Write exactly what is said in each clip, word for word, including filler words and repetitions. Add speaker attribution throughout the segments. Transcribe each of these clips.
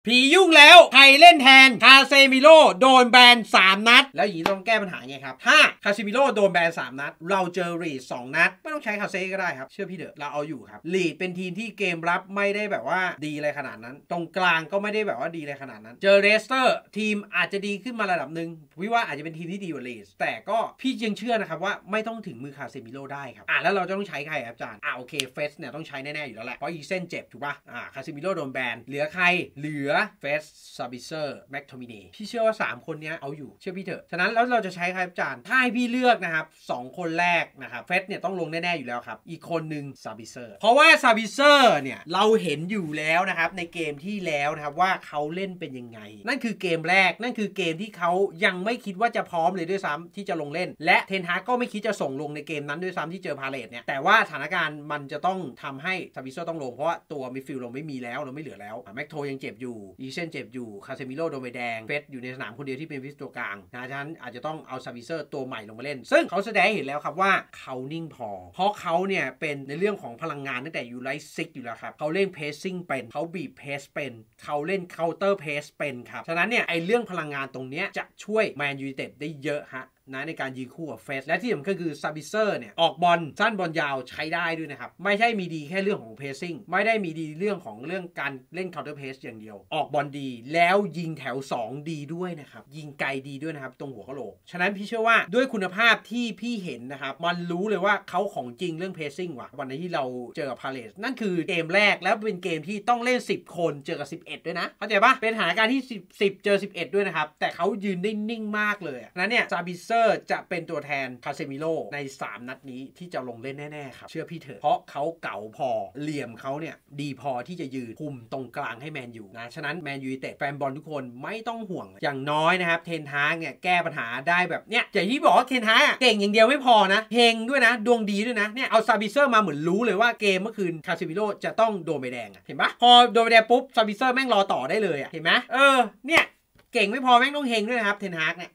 Speaker 1: ผียุ่งแล้วใครเล่นแทนคาเซมิโร่โดนแบนสามนัดแล้วอย่างนี้ต้องแก้ปัญหาไงครับถ้าคาเซมิโร่โดนแบนสามนัดเราเจอรีดสองนัดไม่ต้องใช้คาเซก็ได้ครับเชื่อพี่เถอะเราเอาอยู่ครับรีดเป็นทีมที่เกมรับไม่ได้แบบว่าดีอะไรขนาดนั้นตรงกลางก็ไม่ได้แบบว่าดีอะไรขนาดนั้นเจอเรสเตอร์ทีมอาจจะดีขึ้นมาระดับหนึ่งวิว่าอาจจะเป็นทีมที่ดีกว่ารีดแต่ก็พี่ยังเชื่อนะครับว่าไม่ต้องถึงมือคาเซมิโร่ได้ครับอ่ะแล้วเราจะต้องใช้ใครครับอาจารย์อ่ะโอเคเฟสเนี่ยต้องใช้แน่ๆอยู่แล้วแหละเพราะอีเซนเจ็บถูกป่ะอ่ะคาเซมิโร่โดนแบนเหลือใครเหลือเฟสซาบิเซอร์แม็กโทมินีพี่เชื่อว่าสามคนนี้เอาอยู่เชื่อพี่เถอะฉะนั้นแล้วเราจะใช้ใครอาจารย์ถ้าให้พี่เลือกนะครับสองคนแรกนะครับเฟสเนี่ยต้องลงแน่ๆอยู่แล้วครับอีกคนหนึ่งซาบิเซอร์เพราะว่าซาบิเซอร์เนี่ยเราเห็นอยู่แล้วนะครับในเกมที่แล้วนะครับว่าเขาเล่นเป็นยังไงนั่นคือเกมแรกนั่นคือเกมที่เขายังไม่คิดว่าจะพร้อมเลยด้วยซ้ำที่จะลงเล่นและเทนฮากก็ไม่คิดจะส่งลงในเกมนั้นด้วยซ้ำที่เจอพาเลตเนี่ยแต่ว่าสถานการณ์มันจะต้องทำให้ซาบิเซอร์ต้องลงเพราะว่าตัวมิดฟิลด์เราไม่มีแล้วเราไม่เหลือแล้วแม็กโทยังเจ็บอยู่อีเซนเจ็บอยู่คาเซมิโร่โดนใบแดงเฟสอยู่ในสนามคนเดียวที่เป็นวิสตัวกลางนะฉะนั้นอาจจะต้องเอาซาบิเซอร์ตัวใหม่ลงมาเล่นซึ่งเขาแสดงให้เห็นแล้วครับว่าเขานิ่งพอเพราะเขาเนี่ยเป็นในเรื่องของพลังงานตั้งแต่อยู่ไลท์ซิกอยู่แล้วครับเขาเล่นเพสซิ่งเป็นเขาบีบเพสเป็นเขาเล่นเคาน์เตอร์เพสเป็นครับฉะนั้นเนี่ยไอเรื่องพลังงานตรงนี้จะช่วยแมนยูไนเต็ดได้เยอะฮะนะในการยืนคู่กับเฟสและที่สำคัญคือซาบิเซอร์เนี่ยออกบอลสั้นบอลยาวใช้ได้ด้วยนะครับไม่ใช่มีดีแค่เรื่องของเพสซิ่งไม่ได้มีดีเรื่องของเรื่องการเล่นเคาน์เตอร์เพสอย่างเดียวออกบอลดีแล้วยิงแถวสองดีด้วยนะครับยิงไกลดีด้วยนะครับตรงหัวกะโหลกฉะนั้นพี่เชื่อว่าด้วยคุณภาพที่พี่เห็นนะครับมันรู้เลยว่าเขาของจริงเรื่องเพสซิ่งว่ะวันนี้ที่เราเจอกับพาเลสนั่นคือเกมแรกแล้วเป็นเกมที่ต้องเล่นสิบคนเจอกับสิบเอ็ดด้วยนะเข้าใจปะเป็นสถานการณ์ที่สิบเจอสิบเอ็ดด้วยนะครับแต่เขายืนได้นิ่งมากเลยนั้นเนี่ยซาบิเซอร์จะเป็นตัวแทนคาเซมิโร่ในสามนัดนี้ที่จะลงเล่นแน่ๆครับเชื่อพี่เถอะเพราะเขาเก๋าพอเหลี่ยมเขาเนี่ยดีพอที่จะยืนคุมตรงกลางให้แมนยูนะฉะนั้นแมนยูไนเต็ดแฟนบอลทุกคนไม่ต้องห่วงอย่างน้อยนะครับเทนฮากเนี่ยแก้ปัญหาได้แบบเนี้ยอย่างที่บอกว่าเทนฮากเก่งอย่างเดียวไม่พอนะเฮงด้วยนะดวงดีด้วยนะเนี่ยเอาซาบิเซอร์มาเหมือนรู้เลยว่าเกมเมื่อคืนคาเซมิโร่จะต้องโดนใบแดงเห็นปะพอโดนใบแดงปุ๊บซาบิเซอร์แม่งรอต่อได้เลยอ่ะเห็นไหมเออเนี่ยเก่งไม่พอแม่งต้องเฮงด้วยนะครับเทนฮากเนี่ย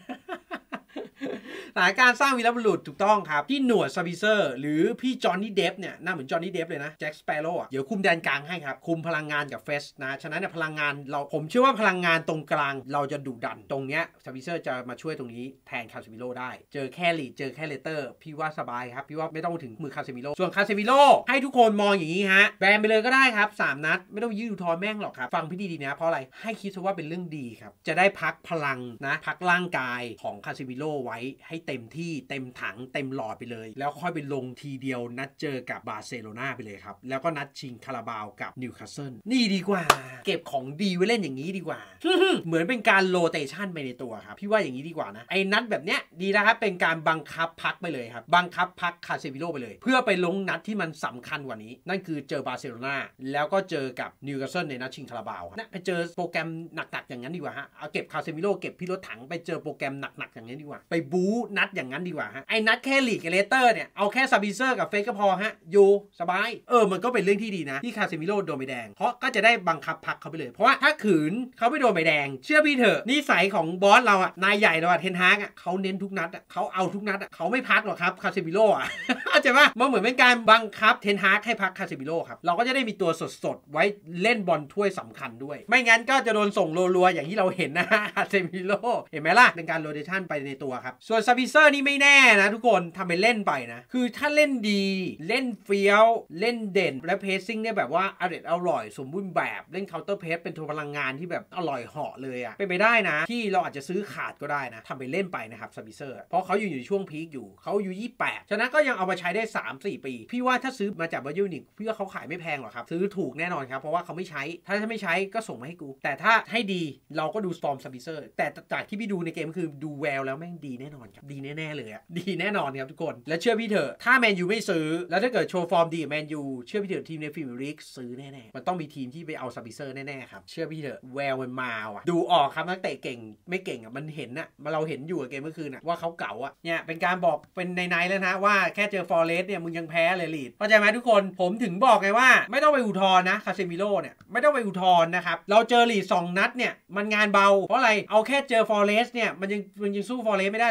Speaker 1: สถานการณ์สร้างวีรบุรุษถูกต้องครับพี่หนวดซาบิเซอร์หรือพี่จอห์นนี่เดฟเนี่ยน่าเหมือนจอห์นนี่เดฟเลยนะแจ็คสเปโร่เดี๋ยวคุมแดนกลางให้ครับคุมพลังงานกับเฟสนะฉะนั้นเนี่ยพลังงานเราผมเชื่อว่าพลังงานตรงกลางเราจะดุดันตรงเนี้ยซาบิเซอร์จะมาช่วยตรงนี้แทนคาเซมิโร่ได้เจอแค่ลีดเจอแค่เลเตอร์พี่ว่าสบายครับพี่ว่าไม่ต้องถึงมือคาเซมิโร่ส่วนคาเซมิโร่ให้ทุกคนมองอย่างนี้ฮะแบนไปเลยก็ได้ครับสามนัดไม่ต้องยืดอุทธรณ์แม่งหรอกครับฟังพี่ดีๆนะเพราะอะไรให้คิดซะว่าเป็นเรื่องดีครับจะได้พักพลังนะพักร่างกายของคาเซมิโร่ไว้ให้เต็มที่เต็มถังเต็มหลอดไปเลยแล้วค่อยไปลงทีเดียวนัดเจอกับบาร์เซโลนาไปเลยครับแล้วก็นัดชิงคาราบาวกับนิวคาสเซิลนี่ดีกว่าเก็บของดีไว้เล่นอย่างนี้ดีกว่า เหมือนเป็นการโรเตชันไปในตัวครับพี่ว่าอย่างนี้ดีกว่านะไอ้นัดแบบเนี้ยดีนะครับเป็นการบังคับพักไปเลยครับบังคับพักคาเซมิโร่ไปเลยเพื่อไปลงนัดที่มันสำคัญกว่านี้นั่นคือเจอบาร์เซโลนาแล้วก็เจอกับนิวคาสเซิลในนัดชิงคาราบาวนะไปเจอโปรแกรมหนักๆอย่างนั้นดีกว่าฮะเอาเก็บคาเซมิโร่เก็บพี่รถถังไปเจอโปรแกรมหนักๆอย่างนี้ดีกว่าไปบู๊นัดอย่างนั้นดีกว่าฮะไอ้นัดแค่ลีกกับเลเตอร์เนี่ยเอาแค่ซาบิเซอร์กับเฟสก็พอฮะอยู่สบายเออมันก็เป็นเรื่องที่ดีนะที่คาเซมิโร่โดนใบแดงเพราะก็จะได้บังคับพักเขาไปเลยเพราะว่าถ้าขืนเขาไม่โดนใบแดงเชื่อพี่เถอะนิสัยของบอสเราอะนายใหญ่เราอะเทนฮากอะเขาเน้นทุกนัดอะเขาเอาทุกนัดอะเขาไม่พักหรอกครับคาเซมิโร่อะเข้าใจป่ะมันเหมือนเป็นการบังคับเทนฮากให้พักคาเซมิโร่ครับเราก็จะได้มีตัวสดๆไว้เล่นบอลถ้วยสำคัญด้วยไม่งั้นก็จะโดนส่งรัวๆอย่างที่เราเห็นนะคาเซมิโร่เห็นไหมล่ะเป็นการโรเตชันไปในตัวครับส่วนซาบิเซอร์นี่ไม่แน่นะทุกคนทำไปเล่นไปนะคือถ้าเล่นดีเล่นเฟี้ยวเล่นเด่นและเพสซิ่งเนี่ยแบบว่าอร่อยอร่อยสมบูรณ์แบบเล่นเคาน์เตอร์เพสเป็นตัวพลังงานที่แบบอร่อยเหาะเลยอะเป็นไปได้นะที่เราอาจจะซื้อขาดก็ได้นะทำไปเล่นไปนะครับซาบิเซอร์เพราะเขาอยู่ในช่วงพีคอยู่เขาอยู่ยี่สิบแปดฉะนั้นก็ยังเอามาใช้ได้ สามถึงสี่ ปีพี่ว่าถ้าซื้อมาจากบาเยิร์นนิกพี่ว่าเขาขายไม่แพงหรอกครับซื้อถูกแน่นอนครับเพราะว่าเขาไม่ใช้ถ้าไม่ใช้ก็ส่งมาให้กูแต่ถ้าให้ดีเราก็ดูฟอร์มซาบิเซอร์แต่จากที่พี่ดูในเกมคือดูแววแล้วแม่งดีแน่นอนครับดีแน่ๆเลยอะดีแน่นอนครับทุกคนและเชื่อพี่เถอะถ้าแมนยูไม่ซื้อแล้วถ้าเกิดโชว์ฟอร์มดีแมนยูเชื่อพี่เถอะทีมในพรีเมียร์ลีกซื้อแน่ๆมันต้องมีทีมที่ไปเอาซาบิเซอร์แน่ๆครับเชื่อพี่เถอะแววมันมาว่ะดูออกครับนักเตะเก่งไม่เก่งอ่ะมันเห็นอ่ะเราเห็นอยู่เกมเมื่อคืนอ่ะว่าเขาเก่าอ่ะเนี่ยเป็นการบอกเป็นในๆแล้วนะว่าแค่เจอฟอร์เรสต์เนี่ยมึงยังแพ้เลยลีดเข้าใจไหมทุกคนผมถึงบอกไงว่าไม่ต้องไปอุทธรณ์นะคาเซมิโร่เนี่ยไม่ต้องไปอุทธรณ์นะครับเราเจอลีดสองนัดเนี่ยมันงานเบาเพราะอะไรเอาแค่เจอฟอร์เรสต์เนี่ยมันยังมันยังสู้ฟอร์เรสต์ไม่ได้เลยครับลีดต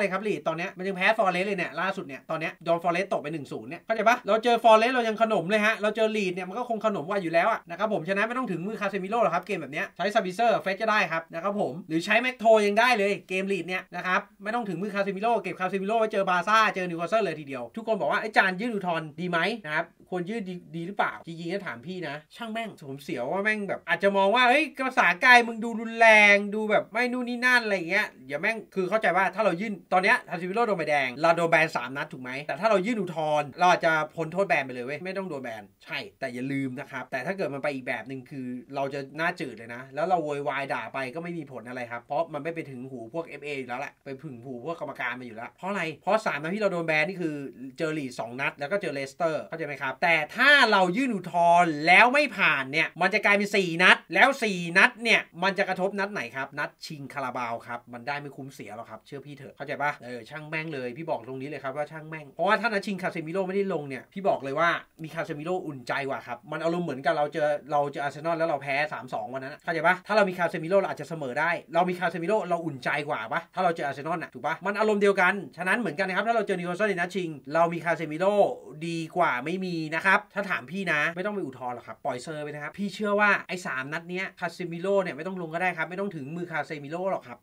Speaker 1: อนนี้มันยังแพ้ฟอร์เรสต์เลยเนี่ยล่าสุดเนี่ยตอนนี้โดนฟอร์เรสต์ตกไป หนึ่งศูนย์ เนี่ยเข้าใจปะเราเจอฟอร์เรสต์เรายังขนมเลยฮะเราเจอลีดเนี่ยมันก็คงขนมกว่าอยู่แล้วอะนะครับผมฉะนั้นไม่ต้องถึงมือคาเซมิโร่หรอกครับเกมแบบนี้ใช้ซาบิเซอร์เฟสก็ได้ครับนะครับผมหรือใช้แม็กโทยังได้เลยเกมลีดเนี่ยนะครับไม่ต้องถึงมือคาเซมิโร่เก็บคาเซมิโร่ไว้เจอบาซ่าเจอนิวคาสเซิลเลยทีเดียวทุกคนบอกว่าไอ้จานยืดอุทธรณ์ดีไหมนะครับควรยืด ด, ดีหรือเปล่าจริงๆถ้าถามพี่นะช่างแม่งผมเสียวว่าแม่งแบบอาจจะมองว่าเฮ้ยภาษากายมึงดูรุนแรงดูแบบไม่นู่นนี่นั่นอะไรเงี้ยอย่าแม่งคือเข้าใจว่าถ้าเรายื่นตอนเนี้ยคาเซมิโร่โดนใบแดงเราโดนแบนสามนัดถูกไหมแต่ถ้าเรายื่นอุทธรณ์เราอาจจะพ้นโทษแบนไปเลยเว้ยไม่ต้องโดนแบนใช่แต่อย่าลืมนะครับแต่ถ้าเกิดมันไปอีกแบบนึงคือเราจะหน้าจืดเลยนะแล้วเราโวยวายด่าไปก็ไม่มีผลอะไรครับเพราะมันไม่ไปถึงหูพวก เอฟ เอ อยู่แล้วแหละไปถึงหูพวกกรรมการมาอยู่แล้วเพราะอะไรเพราะสามนัดที่เราโดนแบนนี่คือเจอลีดสองนัดแล้วก็เจอเลสเตอร์เข้าใจไหมครับแต่ถ้าเรายื่นอุทธรณ์แล้วไม่ผ่านเนี่ยมันจะกลายเป็นสี่นัดแล้วสี่นัดเนี่ยมันจะกระทบนัดไหนครับนัดชิงคาราบาวครับมันได้ไม่คุ้มเสียหรอกครับเชื่อพี่เถอะเข้าใจปะเออช่างแม่งเลยพี่บอกตรงนี้เลยครับว่าช่างแม่งเพราะว่าถ้านัดชิงคาเซมิโร่ไม่ได้ลงเนี่ยพี่บอกเลยว่ามีคาเซมิโร่อุ่นใจกว่าครับมันอารมณ์เหมือนกับเราเจอเราเจออาร์เซนอลแล้วเราแพ้ สามสอง วันนั้นเข้าใจปะถ้าเรามีคาเซมิโร่เราอาจจะเสมอได้เรามีคาเซมิโร่เราอุ่นใจกว่าปะถ้าเราเจออาร์เซนอลน่ะถูกปะมันอารมณ์เดียวกันฉะนั้นเหมือนกันนะครับถ้าเราเจอนิวคาสเซิลในนัดชิงเรามีคาเซมิโร่ดีกว่าไม่มีนะครับถ้าถามพี่นะไม่ต้องไปอุทธรณ์หรอกครับปล่อยเซอร์ไปนะครับพี่เชื่อว่าไอ้สามนัดเนี้ยคาเซมิโร่เนี่ยไม่ต้องลงก็ได้ครับไม่ต้องถึงมือคาเซมิโร่หรอกครับ